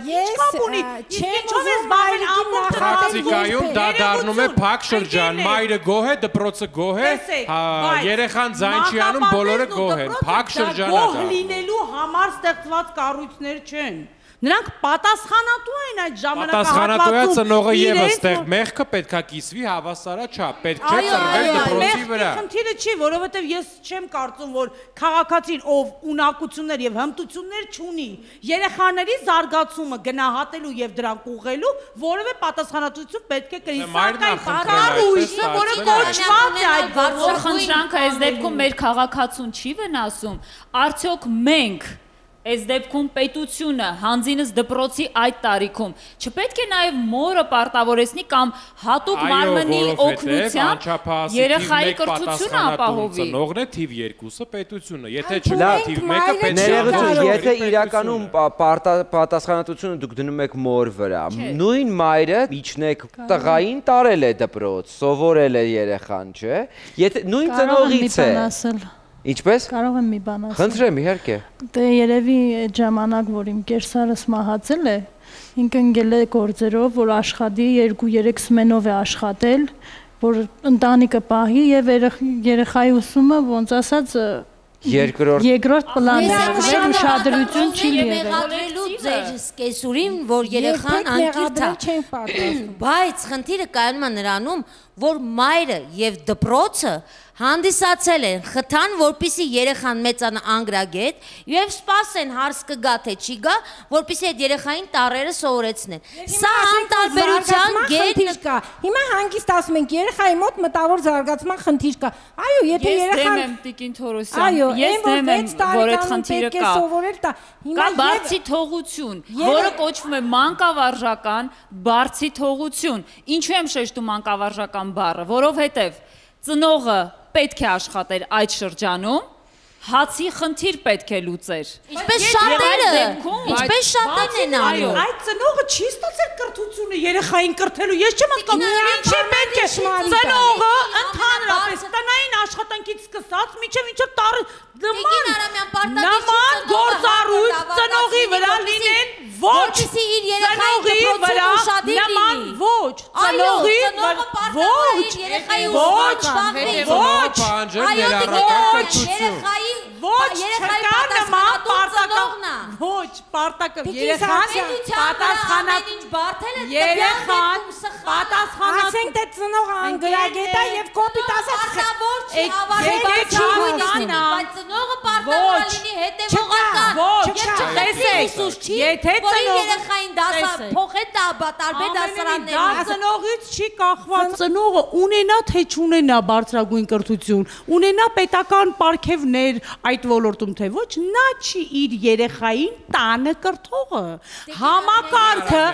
Պրակտիկայում դա դառնում է փակ շրջան, մայրը գոհ է, դպրոցը գոհ է, երեխան ձայն չի անում, բոլորը գոհ են, փակ շրջան է դա։ Գոհ լինելու համար ստեղծված կառույցներ չեն։ Նրանք պատասխանատու են այդ ժամանակահատվածում։ Պատասխանատու է ծնողը եւս, այդտեղ մեղքը պետքա կիսվի հավասարաչափ, պետք չէ ծրվել դպրոցի վրա։ Խնդիրը չի, որովհետեւ ես չեմ կարծում, որ քաղաքացին, ով ունակություններ եւ հմտություններ չունի, երեխաների զարգացումը գնահատելու եւ դրանք ուղղելու որևէ պատասխանատվություն պետք է կրի։ Սակայն կառույցը, որը կոչված է այդ խնդրանքը, այս դեպքում մեր քաղաքացուն չի վնասում, արդյոք մենք Այս դեպքում պետությունը հանձինս դպրոցի այդ տարիքում չպետք է նաև մորը պարտավորեցնի կամ հատուկ մարմնի օգնությամբ երեխայի կրթությունը ապահովի։ Ծնողն է թիվ 2-ը պետությունը, եթե չկա թիվ 1-ը պետք է։ Եթե իրականում պատասխանատվությունը դուք դնում եք մոր վրա, նույն մայրը իջնեք տղային տարել է դպրոց, սովորել է երեխան, չէ՞։ Եթե նույն ծնողից է։ Ինչպես։ Կարող եմ մի բան ասել։ Խնդրեմ, իհարկե։ Դե երևի այդ ժամանակ, որ իմ կերսարս մահացել է, ինքը ընկել է գործերով, որ աշխատի 2-3 սմենով է աշխատել, որ ընտանիքը պահի եւ երեխայի ուսումը ոնց ասած երկրորդ պլանն է, ուշադրություն չի եղել։ Մեղադրելու ձեր սկեսուրին, որ երեխան անկիրթ է։ Բայց խնդիրը կայանում է նրանում, որ մայրը եւ դպրոցը հանդիսացել են խթան, որպիսի երեխան մեծանա անգրագետ եւ սպասեն հարց կգա թե չի գա, որպիսի այդ երեխային տառերը սովորեցնեն։ Սա անտարբերության գետնը կա։ Հիմա հանգիստ ասում ենք երեխայի մոտ մտավոր զարգացման խնդիր կա։ Այո, եթե երեխան Տիկին Թորոսյան, ես դեմ եմ, որ այդ խնդիրը կա։ Կա բարձի թողություն, որը կոչվում է մանկավարժական բարձի թողություն։ Ինչու եմ շեշտում մանկավարժական բառը, որովհետև ծնողը պետք է աշխատել այդ շրջանում հացի խնդիր պետք է լուծեր։ Ինչպես շատերը են անում։ Այդ ծնողը չի ստացել կրթությունը երեխային կրթելու։ Ես չեմ հասկանում, ինչի պետք է ծնողը ընդհանրապես տնային աշխատանքից սկսած մինչև նման գործառույթ ծնողի վրա լինեն ոչ ծնողի վրա նման ոչ ծնողի ոչ չկա նման պարտական ոչ պարտական երեխան պատասխանատու ասենք թե ծնողը անգրագետ է եւ կոպիտ ասած ծնողը պարտական լինի հետեւողական եթե երեխային դասա փոխե տարբեր դասարաններում ծնողից չի կախված ծնողը ունենա թե չունենա բարձրագույն կրթություն ունենա պետական պարգևներ այդ ոլորտում թե ոչ նա չի իր երեխային տանը կրթողը համակարգը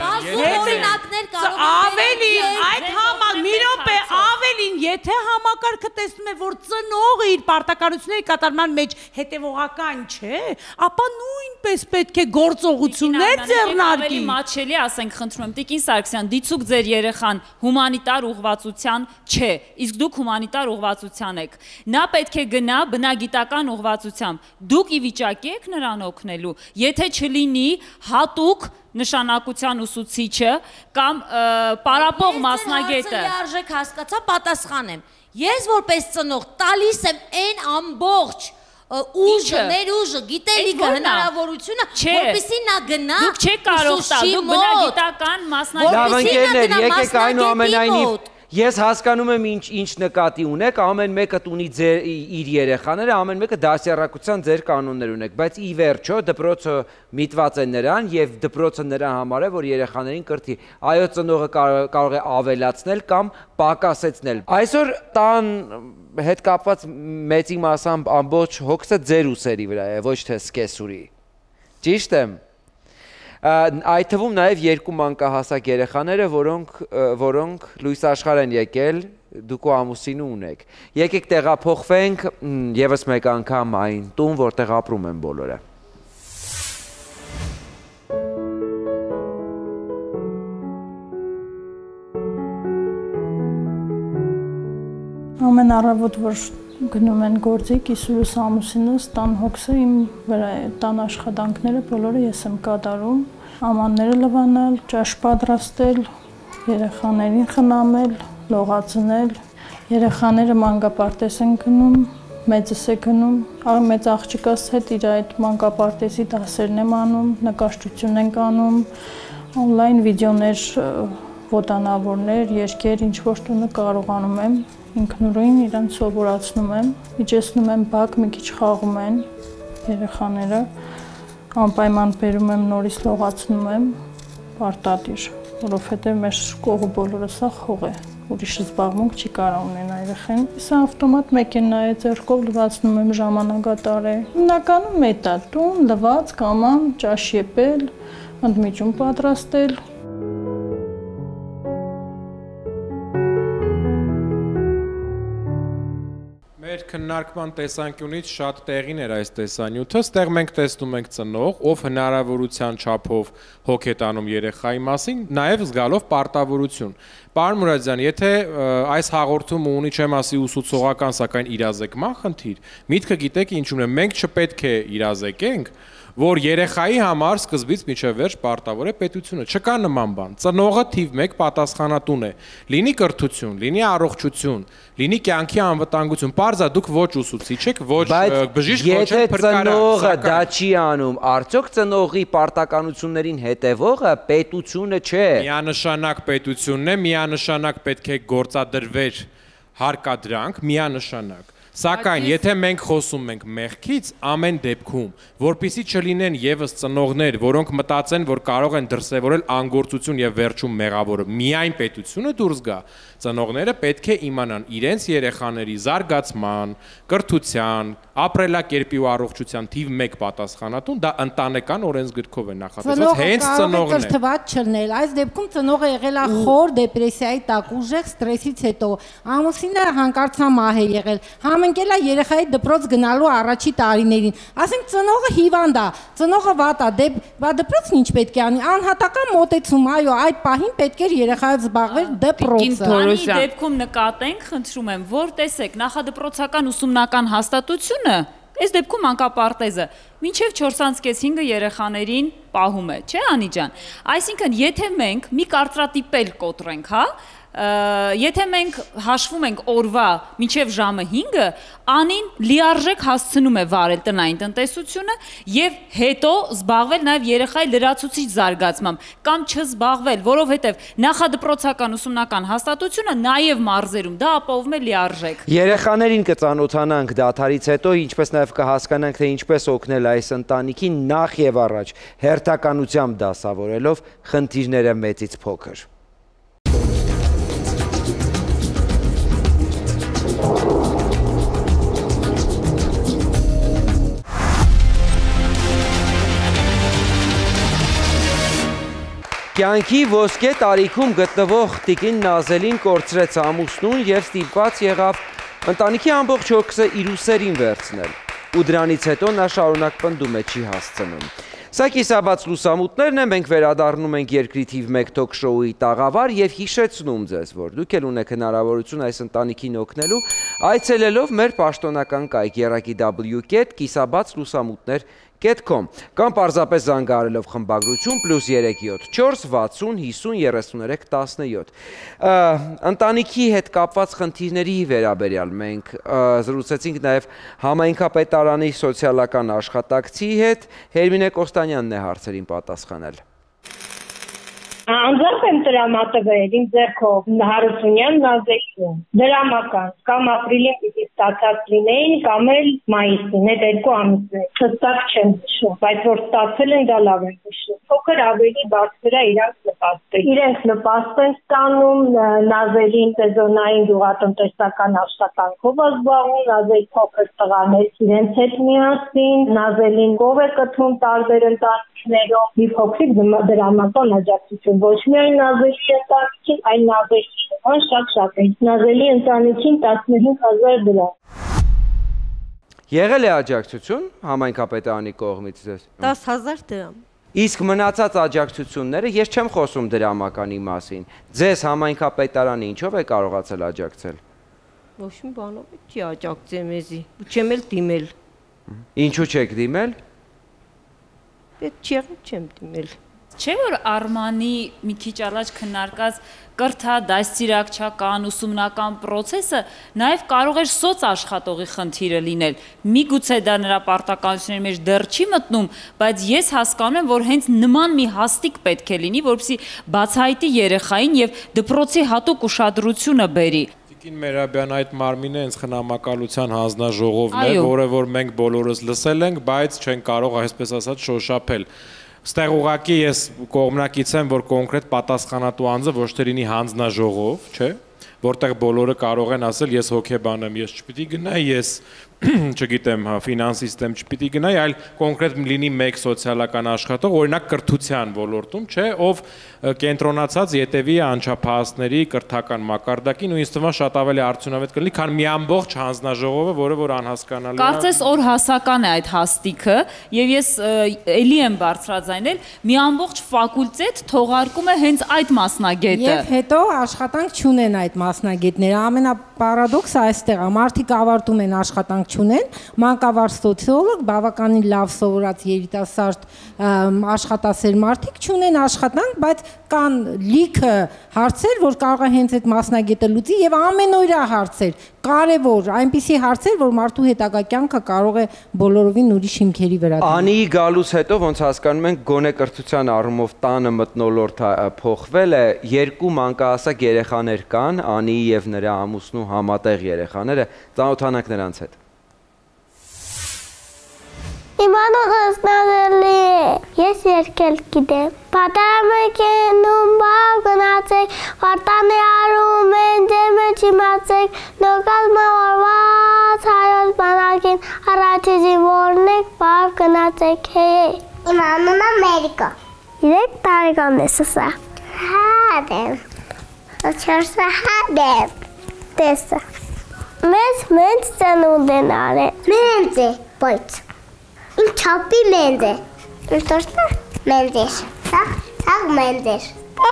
ավելի այդ մի րոպե ավելին եթե համակարգը տեսնում է որ ծնողը իր պարտականությունների կատարման մեջ հետևողական չէ ապա նույնպես պետք է գործողություններ ձեռնարկի մաչելի ասենք խնդրում եմ Տիկին Սարգսյան դիցուք ձեր երեխան հումանիտար ուղղվածության չէ իսկ դուք հումանիտար ուղղվածության եք նա պետք է գնա բնագիտական ուղղվածությամբ դուք ի վիճակի եք նրան օգնելու եթե չլինի հատուկ նշանակության ուսուցիչը կամ պարապող մասնագետը արժեք հասկացա պատասխանեմ ես որպես ծնող տալիս եմ այն ամբողջ ուժը, ներուժը, գիտելիքը, հնարավորությունը, որպեսզի նա գնա դուք չեք կարող տալ, դուք բնագիտական մասնագետ եկեք այնուամենայնիվ Ես հասկանում եմ ինչ նկատի ունեք, ամեն մեկը ունի իր երեխաները, ամեն մեկը դասյարակության ձեր կանոններ ունեք, բայց ի վերջո դպրոցը միտված է նրան եւ դպրոցը նրա համար է, որ երեխաներին կրթի։ Այո, ծնողը կարող է ավելացնել կամ պակասեցնել։ Այսօր տան հետ կապված մեծի մասամբ ամբողջ հոգսը ձեր ուսերի վրա է, ոչ թե սկեսուրի։ Ճիշտ եմ։ Այդ թվում նաև երկու մանկահասակ երեխաները, որոնք լույս աշխարհ են եկել, դուք ու ամուսինը ունեք։ Եկեք տեղափոխվենք եւս մեկ անգամ այն տուն, որտեղ ապրում են բոլորը։ Ամեն առավոտ որ գնում են գործի, կիսուրս ամուսինս, տան հոգսը իմ վրա է, տան աշխատանքները բոլորը ես եմ կատարում, ամանները լվանալ, ճաշ պատրաստել, երեխաներին խնամել, լողացնել, երեխաները մանկապարտեզ են գնում, մեծս է գնում, մեծ աղջիկս հետ իր այդ մանկապարտեզի դասերն եմ անում, նկարչություն ենք անում, օնլայն վիդեոներ, ոտանավորներ, երկեր, ինչ-որ տունը կարողանում եմ, ինքնուրույն իրանց սովորացնում եմ, իջեցնում եմ բակ, մի քիչ խաղում են երեխաները, անպայման բերում եմ նորից լողացնում եմ, պարտադիր, որովհետև մեր կողը բոլորը սա խող է, ուրիշ զբաղմունք չի կարող ունենա երեխեն։ Սա ավտոմատ մեքենա է, ձեռքով լվացնում եմ ժամանակատար է։ Հիմնականում էդ է, տուն, լված, կաման, ճաշ եպել, ընդմիջում պատրաստել։ Մեր քննարկման տեսանկյունից շատ տեղին էր այս տեսանյութը, ստեղ մենք տեսնում ենք ծնող, ով հնարավորության չափով հոգ է տանում երեխայի մասին, նաև զգալով պարտավորություն։ Պարոն Մուրադյան, եթե այս հաղորդումը ունի չեմ ասի ուսուցողական, սակայն իրազեկման խնդիր, միտքը գիտեք ինչու՞ն է, մենք չպետք է իրազեկենք, որ երեխայի համար սկզբից մինչև վերջ պարտավոր է պետությունը, չկա նման բան, ծնողը թիվ 1 պատասխանատուն է, լինի կրթություն, լինի առողջություն, լինի կյանքի անվտանգություն, պարզ է դուք ոչ ուսուցիչ եք, ոչ բժիշկ, ոչ փրկարար, ծնողը դա չի անում, արդյոք ծնողի պարտականություններին հետևողը պետությունը չէ։ Միանշանակ պետությունն է, միանշանակ պետք է գործադրվեր հարկադրանք, միանշանակ։ Սակայն, եթե մենք խոսում ենք մեղքից, ամեն դեպքում, որպեսզի չլինեն ևս ծնողներ, որոնք մտածեն, որ կարող են դրսևորել անգործություն եւ վերջում մեղավորը, միայն պետությունը դուրս գա, ծնողները պետք է իմանան իրենց երեխաների զարգացման, կրթության, ապրելակերպի ու առողջության թիվ 1 պատասխանատուն, դա ընտանեկան օրենսգրքով է նախատեսված, հենց ծնողն է։ Կրթված չլնել, այս դեպքում ծնողը եղել է խոր դեպրեսիայի տակ, ուժեղ ստրեսից հետո, ամուսինը հանկարծամահ է եղել, ընկել է երեխայի դպրոց գնալու առաջի տարիներին։ Ասենք ծնողը հիվանդ է, ծնողը վատ է, բա դպրոցն ինչ պետք է անի։ Անհատական մոտեցում, այո, այդ պահին պետք էր երեխայով զբաղվել դպրոցը։ Անի դեպքում նկատենք, խնդրում եմ, որ տեսեք, նախադպրոցական ուսումնական հաստատությունը այս դեպքում անկապարտեզը մինչև 4.5 երեխաներին պահում է, չէ՞ Անի ջան։ Այսինքն, եթե մենք մի կարծրատիպել կոտրենք, հա, եթե մենք հաշվում ենք օրվա մինչև ժամը 5-ը, Անին լիարժեք հասցնում է վարել տնային տնտեսությունը եւ հետո զբաղվել նաեւ երեխայի լրացուցիչ զարգացմամբ կամ չզբաղվել, որովհետեւ նախադպրոցական ուսումնական հաստատությունը նաեւ մարզերում դա ապահովում է լիարժեք։ Երեխաներին կծանոթանանք դադարից հետո, ինչպես նաեւ կհասկանանք, թե ինչպես օգնել այս ընտանիքին նախ եւ առաջ հերթականությամբ դասավորելով խնդիրները մեծից փոքր։ Կյանքի ոսկե տարիքում գտնվող տիկին Նազելին կորցրեց ամուսնուն եւ ստիպված եղավ ընտանիքի ամբողջ հոգսը իր ուսերին վերցնել։ Ու դրանից հետո նա շարունակ պնդում է չի հասցնում։ Սա կիսաբաց լուսամուտներն են, մենք վերադառնում ենք Երկրի թիվ 1 թոք շոուի տաղավար եւ հիշեցնում ձեզ, որ դուք էլ ունեք հնարավորություն այս ընտանիքին օգնելու, այցելելով մեր պաշտոնական կայք երակի.kisabats-lusamutner.com կամ պարզապես զանգահարելով խմբագրություն +374 60 50 33 17։ Ընտանիքի հետ կապված խնդիրների վերաբերյալ մենք զրուցեցինք նաև համայնքապետարանի սոցիալական աշխատակցի հետ, Հերմինե Կոստանյանն է հարցերին պատասխանել։ Անձամբ եմ տրամատվել իմ ձեռքով Հարությունյան Նազելին, դրամական, կամ ապրիլին պիտի ստացած լինեին, կամ էլ մայիսին, այդ երկու ամիսներ, հստակ չեմ հիշում, բայց որ ստացել են, դա լավ եմ հիշում, փոքր ավելի բարձր է իրանք նպաստել։ Իրենք նպաստ են ստանում, Նազելին սեզոնային գյուղատնտեսական աշխատանքով է զբաղվում, Նազել փոքր տղաներ իրենց հետ միասին, Նազելին կով է կթում տարբեր ընտանիքներով, մի փոքրիկ դրամական աջակցություն ոչ միայն Նազելի ընտանիքին, այլ Նազելի շատ է։ Նազելի ընտանիքին 15,000 դրամ։ Եղել է աջակցություն համայնքապետարանի կողմից ձեզ։ 10,000 դրամ։ Իսկ մնացած աջակցությունները, ես չեմ խոսում դրամականի մասին, ձեզ համայնքապետարանը ինչով է կարողացել աջակցել։ Ոչ մի բանով չի աջակցել մեզի, չեմ էլ դիմել։ Ինչու չեք դիմել։ Պետք չի չեմ դիմել։ Չէ՞ որ Արմանի մի քիչ առաջ քննարկած կրթադաստիարակչական ուսումնական process-ը նաև կարող էր սոցաշխատողի խնդիրը լինել։ Միգուցե դա նրա պարտականությունների մեջ դեռ չի մտնում, բայց ես հասկանում եմ, որ հենց նման մի հաստիկ պետք է լինի, որպեսզի բացահայտի երեխային եւ դպրոցի հատուկ ուշադրությունը բերի։ Տիկին Մերաբյան այդ մարմինը հենց խնամակալության հանձնաժողովն է, որը որ մենք բոլորս լսել ենք, բայց չենք կարող այսպես ասած շոշափել։ Ստեղ ուղղակի ես կողմնակից եմ, որ կոնկրետ պատասխանատու անձը ոչ թե լինի հանձնաժողով, չէ՞, որտեղ բոլորը կարող են ասել ես հոգեբան եմ, ես չպիտի գնայի, ես չգիտեմ, ֆինանսիստ եմ, չպիտի գնայի, այլ կոնկրետ լինի մեկ սոցիալական աշխատող, օրինակ կրթության ոլորտում, չէ, ով կենտրոնացած ետևի անչափահասների կրթական մակարդակին ու ինձ թվում է շատ ավելի արդյունավետ կլինի, քան մի ամբողջ հանձնաժողովը, որը որ անհասկանալի է։ Կարծես օր հասական է այդ հաստիքը, եւ ես էլի եմ բարձրաձայնել, մի ամբողջ ֆակուլտետ թողարկում է հենց այդ մասնագետը։ Եվ հետո աշխատանք չունեն այդ մասնագետները, ամենապարադոքսը այստեղ է, մարդիկ ավարտում են աշխատանք չունեն, մանկավարժ սոցիոլոգ, բավականին լավ սովորած երիտասարդ աշխատասեր մարդիկ չունեն աշխատանք, բայց կան լիքը հարցեր, որ կարող է հենց այդ մասնագետը լուծի եւ ամենօրյա հարցեր, կարևոր, այնպիսի հարցեր, որ մարդու հետագա կյանքը կարող է բոլորովին ուրիշ հիմքերի վրա դնել։ Անի գալուց հետո ոնց հասկանում ենք գոնե կրթության առումով տանը մթնոլորտը փոխվել է, երկու մանկահասակ երեխաներ կան, Անի եւ նրա ամուսնու համատեղ երեխաները, ծանոթանանք նրանց հետ։ Իմանուս Նազելի է, ես երկել գիտեմ, պատարամ եք ենում, բավ գնացեք, վարտանի արում են, դեմը չիմացեք, նոկալ մորված հայոց բանակին, առաջի զիվորն եք, բավ գնացեք, հեյ։ Իմ անունը Մերիկա։ 3 տարեկան ես սա։ Հադեմ։ 4 հադեմ։ Տեսը։ Մեծ ծնունդ են արել։ Մեծ է, բայց իմ չափի մեծ է։ Ուրտորտը մեծ է։ Սաղ մեծ է։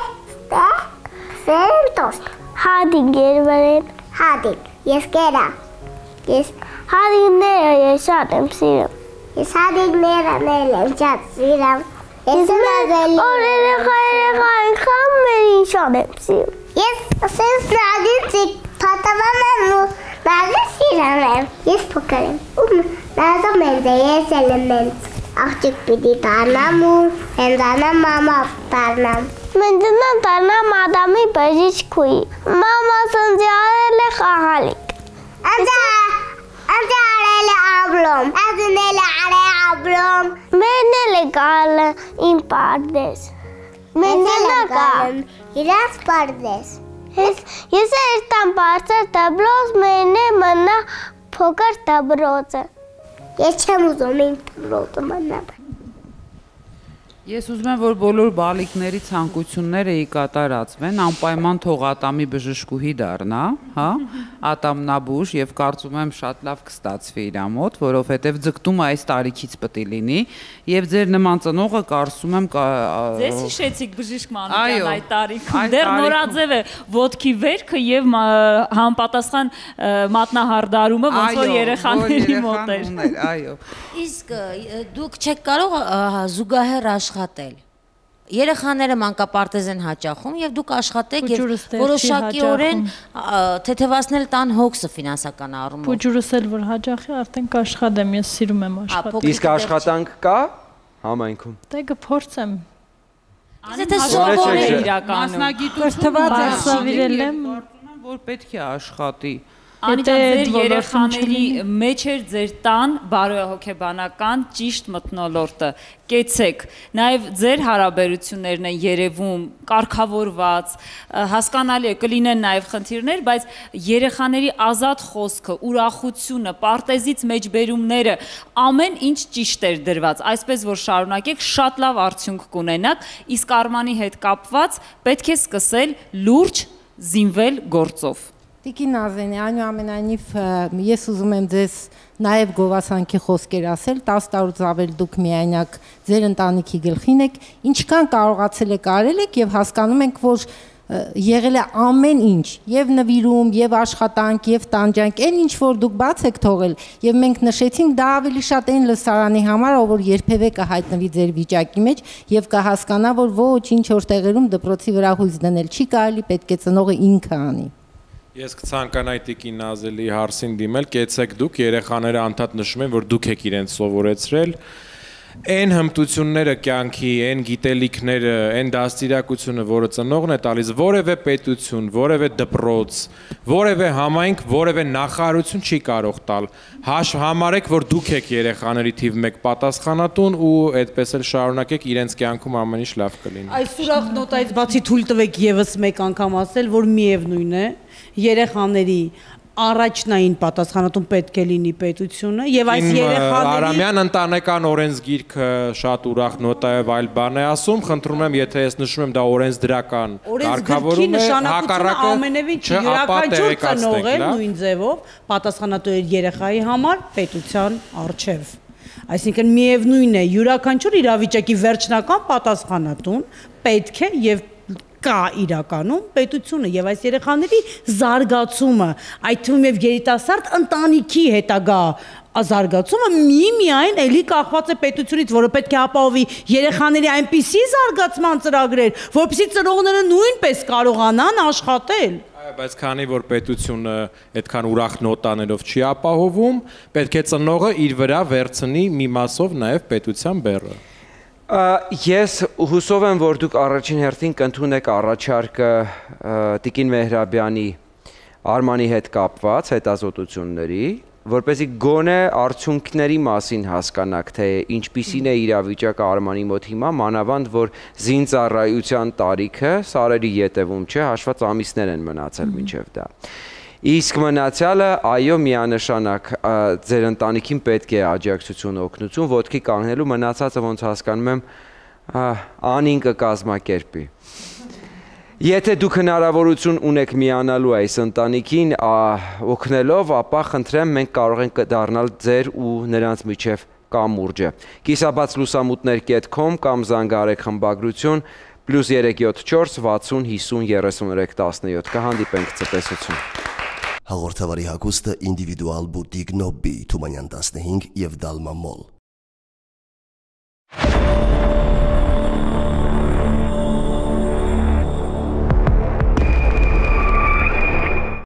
Սենտորտ։ Հադիկ էր վրեն։ Հադիկ, ես կերա։ Ես հադիկները ես շատ եմ սիրում։ Ես հադիկները եմ շատ սիրում։ Ես երեխա այնքան մերին շատ եմ սիրում։ Ես սենց նագից պատավան եմ ու նագից սիրում եմ։ Ես փոքր եմ։ Նազը մենձ է, ես էլ եմ մենձ։ Աղջիկ պիտի տարնամ ու հենձանամ մամա տարնամ։ Մենձնան տարնամ ադամի բժիշկուի։ Մամա սնձի արել է խաղալիք։ Անձը արել է աբլոմ, ազն էլ արել է աբլոմ։ Մեն էլ է գալ իմ պարդես։ Մեն էլ է գալ իրաց պարդես։ Ես երտան բարձր տբլոց մեն է մնա փոքր տբրոցը։ Ես չեմ ուզում իմ տբրոցը մնամ։ Ես ուզում եմ, որ բոլոր բալիկների ցանկությունները կատարածվեն, անպայման թող ատամի բժշկուհի դառնա, հա, ատամնաբույժ եւ կարծում եմ շատ լավ կստացվի իր մոտ, որովհետեւ ձգտումը այս տարիքից պետք է լինի եւ ձեր նման ծնողը կարծում եմ Ձեզ հիշեցիք բժիշկ Մանուկյան այդ տարիքում, դեռ նորաձև է ոտքի վերքը եւ համապատասխան մատնահարդարումը, ոնց որ երեխաների մոտ էր։ Այո։ Իսկ դուք չեք կարող զուգահեռ աշխատել։ Երեխաները մանկապարտեզ են հաճախում եւ դուք աշխատեք եւ որոշակիորեն թեթևացնել տան հոգսը ֆինանսական առումով։ Փոջուրս էլ որ հաճախի արդեն կաշխատեմ, ես սիրում եմ աշխատել։ Իսկ աշխատանք կա համայնքում։ Դե կփորձեմ։ Եթե սովոր է իրականում մասնագիտություն եմ, կարծում եմ, որ պետք է աշխատի։ Անիջան, ձեր երեխաների մեջ էր ձեր տան բարոյահոգեբանական ճիշտ մթնոլորտը, կեցեք, նաև ձեր հարաբերություններն են երևում, կարգավորված, հասկանալի է, կլինեն նաև խնդիրներ, բայց երեխաների ազատ խոսքը, ուրախությունը, պարտեզից մեջբերումները, ամեն ինչ ճիշտ էր դրված, այսպես որ շարունակեք, շատ լավ արդյունք կունենաք, իսկ Արմանի հետ կապված պետք է սկսել լուրջ զինվել գործով։ Տիկին Նազենի, այնուամենայնիվ ես ուզում եմ ձեզ նաև գովասանքի խոսքեր ասել, 10 տարուց ավել դուք միայնակ ձեր ընտանիքի գլխին եք, ինչքան կարողացել եք արել եք եւ հասկանում ենք, որ եղել է ամեն ինչ, եւ նվիրում, եւ աշխատանք, եւ տանջանք, այն ինչ որ դուք բաց եք թողել, եւ մենք նշեցինք, դա ավելի շատ այն լսարանի համար, ով որ երբևէ կհայտնվի ձեր վիճակի մեջ եւ կհասկանա, որ ոչ ինչ որ տեղերում դպրոցի վրա հույս դնել չի կարելի, պետք է ծնողը ինքը անի։ Ես կցանկանայի Տիկին Նազելի հարցին դիմել, կեցեք դուք, երեխաները անդադ նշում են, որ դուք եք իրենց սովորեցրել, այն հմտությունները կյանքի, այն գիտելիքները, այն դաստիարակությունը, որը ծնողն է տալիս, որևէ պետություն, որևէ դպրոց, որևէ համայնք, որևէ նախարարություն չի կարող տալ։ Համարեք, որ դուք եք երեխաների թիվ 1 պատասխանատուն ու այդպես էլ շարունակեք, իրենց կյանքում ամեն ինչ լավ կլինի։ Այս ուրախ նոտայից բացի թույլ տվեք եւս մեկ անգամ ասել, որ միևնույն է, երեխաների առաջնային պատասխանատուն պետք է լինի պետությունը եւ այս երեխաների Արամյան ընտանեկան օրենսգիրքը շատ ուրախ նոտայով այլ բան է ասում, խնդրում եմ, եթե ես նշում եմ դա օրենսդրական կարգավորում է, հակառակը ամենևին չի յուրաքանչյուր ծնող է նույն ձևով պատասխանատու է երեխայի համար պետության առջև։ Այսինքն միևնույն է, յուրաքանչյուր իրավիճակի վերջնական պատասխանատուն պետք է եւ կա իրականում պետությունը եւ այս երեխաների զարգացումը, այդ թվում եւ երիտասարդ ընտանիքի հետագա զարգացումը միայն էլի կախված է պետությունից, որը պետք է ապահովի երեխաների այնպիսի զարգացման ծրագրեր, որպեսզի ծնողները նույնպես կարողանան աշխատել։ Բայց քանի որ պետությունը այդքան ուրախ նոտաներով չի ապահովում, պետք է ծնողը իր վրա վերցնի մի մասով նաեւ պետության բեռը։ Ես հուսով եմ, որ դուք առաջին հերթին կընդունեք առաջարկը Տիկին Մեհրաբյանի Արմանի հետ կապված հետազոտությունների, որպեսզի գոնե արդյունքների մասին հասկանաք, թե ինչպիսին է իրավիճակը Արմանի մոտ հիմա, մանավանդ, որ զինծառայության տարիքը սարերի ետևում չէ, հաշված ամիսներ են մնացել մինչև դա։ Իսկ մնացյալը, այո, միանշանակ ձեր ընտանիքին պետք է աջակցություն, օգնություն, ոտքի կանգնելու, մնացածը ոնց հասկանում եմ, անին կկազմակերպի։ Եթե դուք հնարավորություն ունեք միանալու այս ընտանիքին օգնելով, ապա խնդրեմ մենք կարող ենք դառնալ ձեր ու նրանց միջև կամուրջը։ Կիսաբաց-լուսամուտներ.com կամ զանգահարեք խմբագրություն +374 60 50 33 17 կհանդիպենք ցտեսություն։ Հաղորդավարի հագուստը ինդիվիդուալ բուտիկ Նոբի Թումանյան 15 եւ Դալմա մոլ